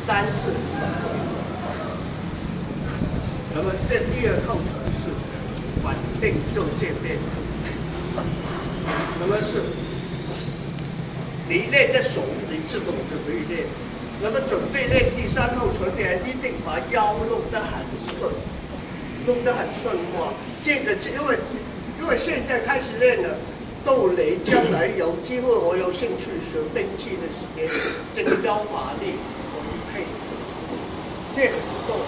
3次。那么这第二套程是稳定右键边，那么是你练的手，你自动就可以练。那么准备练第3套拳呢，一定把腰弄得很顺，弄得很顺滑。这个因为现在开始练了。 斗雷将来有机会，我有兴趣学兵器的时间，这个腰马力我一配，这个不够，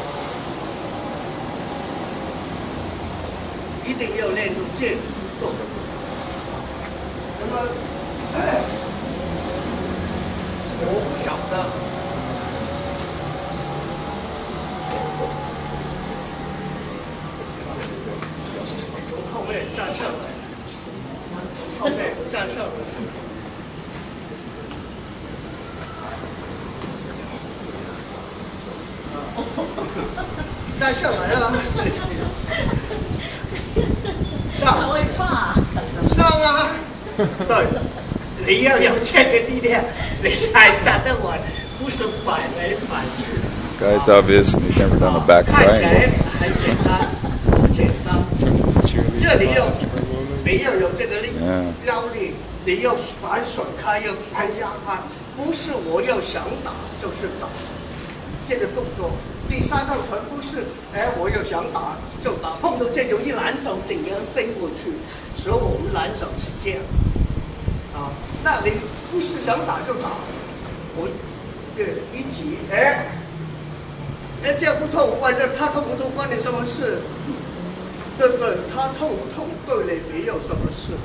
一定要练出这个不够。那么，我不晓得，从后面站上来。 后面站上来，站上来啊！上会怕，上啊！对，你要有这个力量，你才站得稳，不是反来反去。 Guy's obviously never done a back 看起来 triangle. 很简单，简单。这里要有这个力，腰力。 你要反甩开，要反压开，不是我要想打就是打。这个动作，第3套拳不是，我要想打就打，碰到这种一拦手，整个人飞过去，所以我们拦手是这样。啊，那你不是想打就打，我这一挤，这样不痛，关键他痛不痛关你什么事？对不对？他痛不痛对你没有什么事。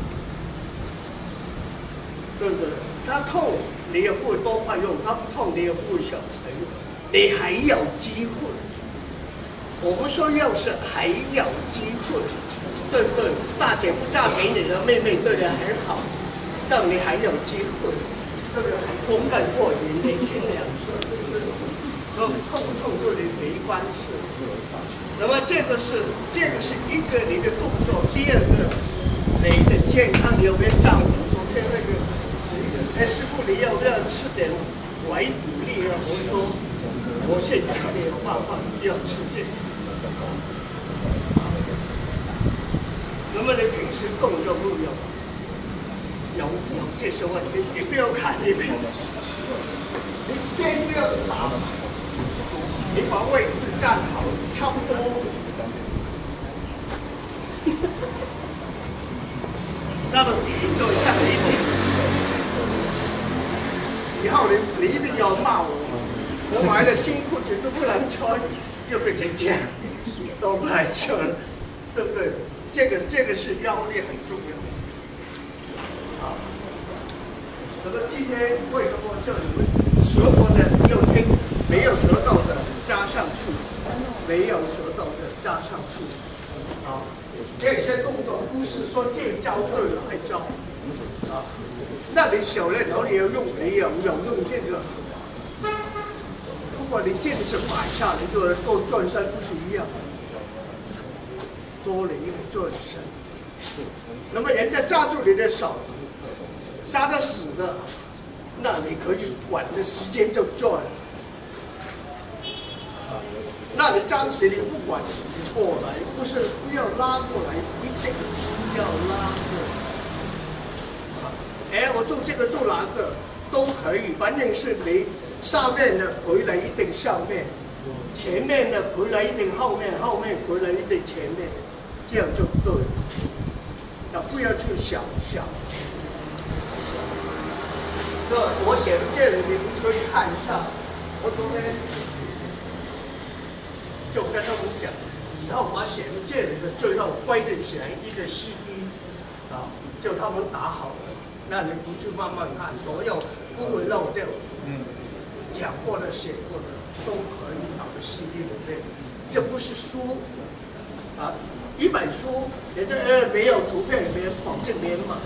对不对？他痛，你也不会多快用；他不痛，你也不会小快用。你还有机会。我们说要是还有机会，对不对？大姐不嫁给你的妹妹对你很好，但你还有机会，对不对？公干过瘾，年轻2岁，所以痛不痛对你没关系。那么这个是一个你的动作，第二个你的健康有没有长足？昨天那个。 师傅，你要不要吃点维骨力啊？我说，我现在没有办法，要吃这个。那么你平时动作不有这些问题，你不要看，你不要，你先不要打，你把位置站好，差不多。站到底就下一点。 以后你一定要骂我买了新裤子都不能穿，又变成这样，都不能穿，对不对？这个是腰力很重要。好，那么今天为什么叫你们学过的右听没有学到的加上去，没有学到的加上去？啊，这些动作不是说这教对了还教啊。 那你小的时候你有用这个，如果你这个是摆下来，就够转身不是一样，多了一个转身。那么人家抓住你的手，抓得死的，那你可以管的时间就转。那你抓得死，你不管过来，不是不要拉过来，一定要拉过来。 我做这个做哪个都可以，反正是你上面的回来一定上面，前面的回来一定后面，后面回来一定前面，这样就对了。那不要去想。那我写的这里你们可以看一下，我昨天就跟他们讲，以后把写的这里的最后归得起来一个 CD 啊，就他们打好了。 那你不去慢慢看，所有不会漏掉。讲过的、写过的都可以打到 CD 里面。这不是书啊，一本书，人家没有图片，没人保证没人买，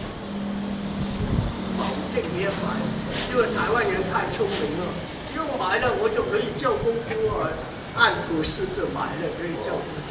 保证没人买，因为台湾人太聪明了，用买了我就可以叫功夫啊，按图示就买了可以叫功夫。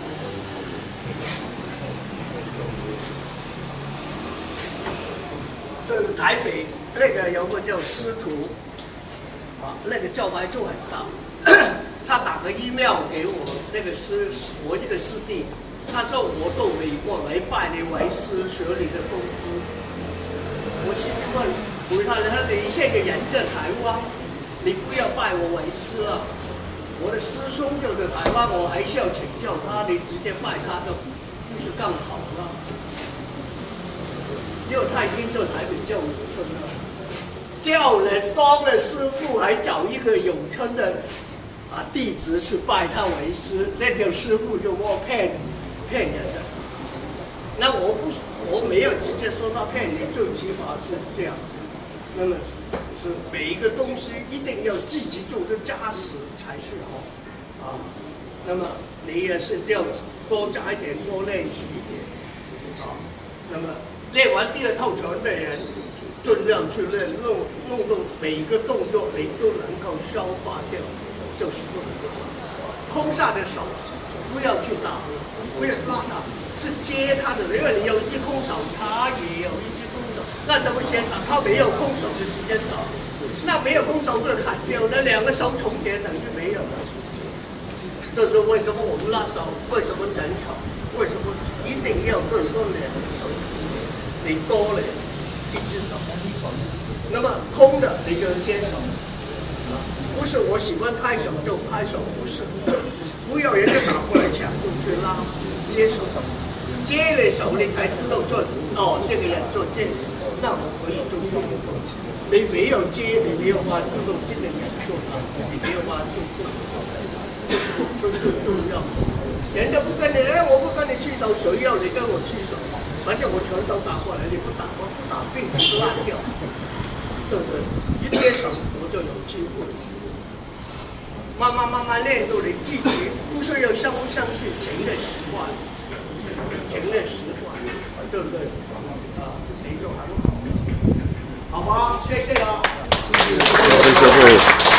台北那个有个叫师徒，啊， 那个叫牌就很大。他打个email给我我这个师弟，他说我到美国来拜你为师，学你的功夫。我心里问回他，你现在人在台湾，你不要拜我为师啊！我的师兄就是台湾，我还需要请教他，你直接拜他就不是更好吗？因为他已经做台北教永春了，教了当了师傅，还找一个永春的弟子去拜他为师，那条师傅就骗人的。那我没有直接说他骗你，最起码是这样。那么是每一个东西一定要自己做的扎实才是好啊。那么你也是要多加一点，多练习一点啊。那么练完第二套拳的人，尽量去练，弄每一个动作你都能够消化掉，就是这么多。空下的手不要去打，不要拉他，是接他的，因为你有一只空手，他也有一只空手，那怎么先打？他没有空手的时间打，那没有空手就砍掉，那两个手重叠等于没有了。这是为什么我们拉手，为什么整手，为什么一定要更多两个手？你多了一只手，那么空的你就接手，不是我喜欢拍手就拍手，不是，不要人家打过来抢过去拉，接手，接了手你才知道做这个人做这事，那我可以做功夫。你没有接，你没有办法知道这个人做法，你没有办法做功夫，这是最重要。人家不跟你，我不跟你去手，谁要你跟我去手？反正我拳头打过来，你不打，我不打，病就烂掉，对不对？一接手我就有机会。慢慢练到你自己，不需要相不相信，情的习惯，情的习惯，对不对？你就很好，好吧？谢谢啊。 谢谢师傅。